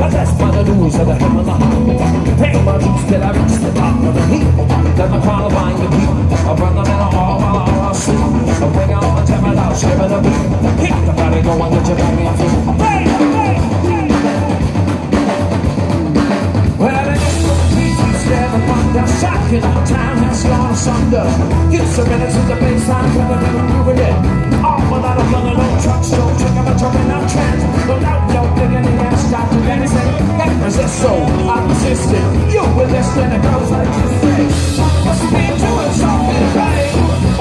possessed by the news of the heaven of the heart. Pay my dues till I reach the top of the heap. Then the crowd behind the beat. I run the metal all while I sleep. I bring out the temper out, skipping a beat. Keep the body going, get your baby on feet. Hey, hey, hey. Well, it is the beat, we stand upon the shocking. Time has gone asunder. Get some minutes with the baseline, when they're never moving it. All without a gun and no truck, so check out my truck and out trans. No doubt, no digging in, stop to anything. That resist, so I'm resisting. You will listen, it goes like this thing. Must be doing something right.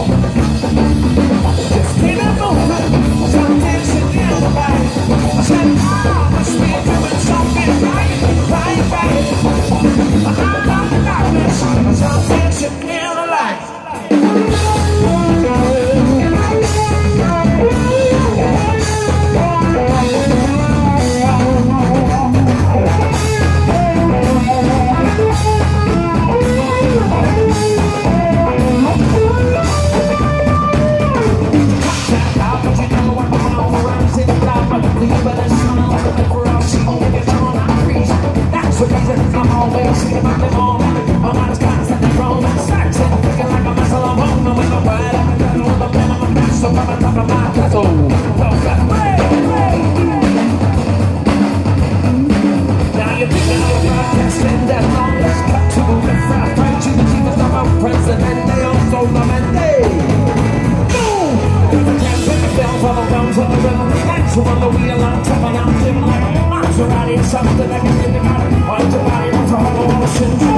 Just keep it moving, some dancing in the light. I said, must be doing something right, right, right. I'm on the darkness, some dancing in the light. On the wheel, I'm tapping, I'm living like a Maserati, something I can think about. Want your body, want to hold on,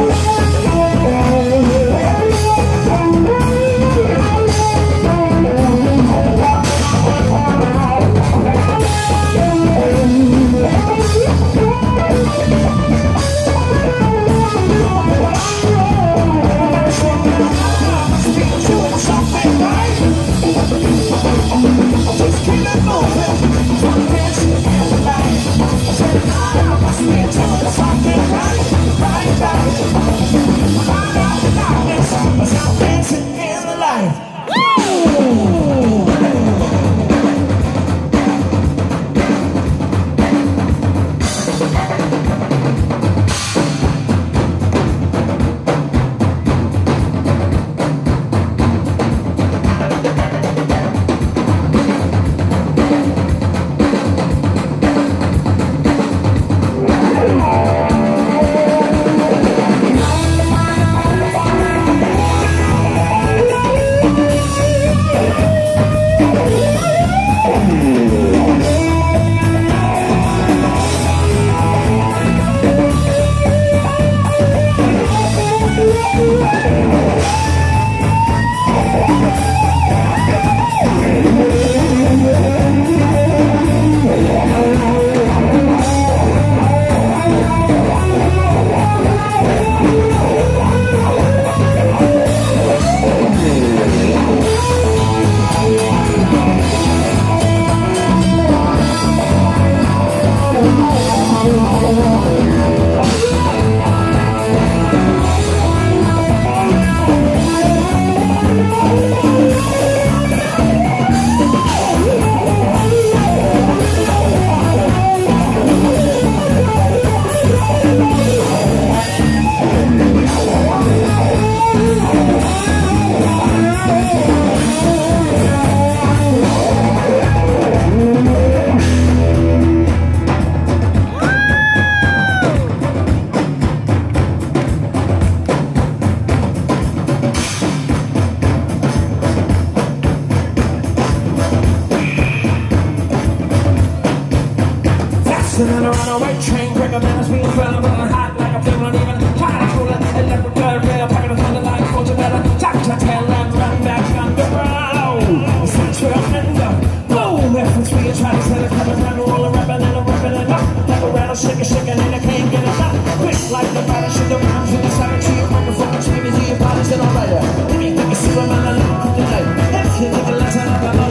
And then a runaway train, quicker than a speed train, but hot like a flame, not even try to cool it. Electric current rail, pocket of thunder like culture better. Tap to tail and run back underground. Since we're under, boom, reference we try to set it, cut it, run, roll, rapping and a rapping and up. Like a rattle, shaking, and I can't get it up. Quick like the body, shoot the rounds in the side, to your microphone, screaming to your bodies and all right. Let me think you see them on the look of the night. If you think a lesson of the